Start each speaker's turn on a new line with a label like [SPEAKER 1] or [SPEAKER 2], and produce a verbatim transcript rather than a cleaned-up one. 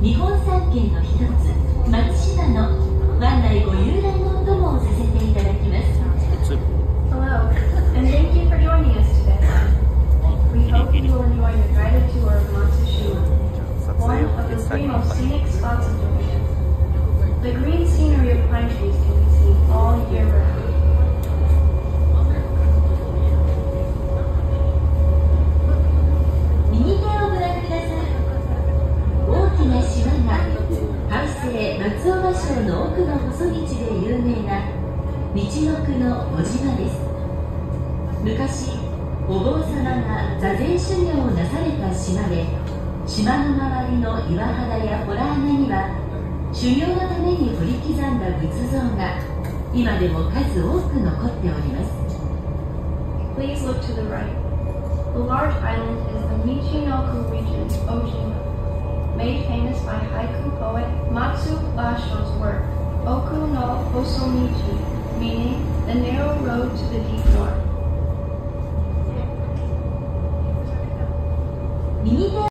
[SPEAKER 1] 日本三景の一つ松島の湾内ご遊覧のお供をさせていただきます。
[SPEAKER 2] Hello, and thank you for joining us today. We hope you will enjoy the guided tour of Matsushima, one of the three most scenic spots of Japan. The green scenery of pine trees can be seen all year round.
[SPEAKER 1] 右手をご覧ください。大きな島が廃城松尾芭蕉の奥の細道で有名なみちのくの小島です。昔お坊様が座禅修行をなされた島で、島の周りの岩肌や洞穴には修行のために掘り刻んだ仏像が今でも数多く残っております。
[SPEAKER 2] Please look to the right. The large island is the Michinoku region, Ojima, made famous by haiku poet Matsu Basho's work, Oku no Hosomichi, meaning the narrow road to the deep north.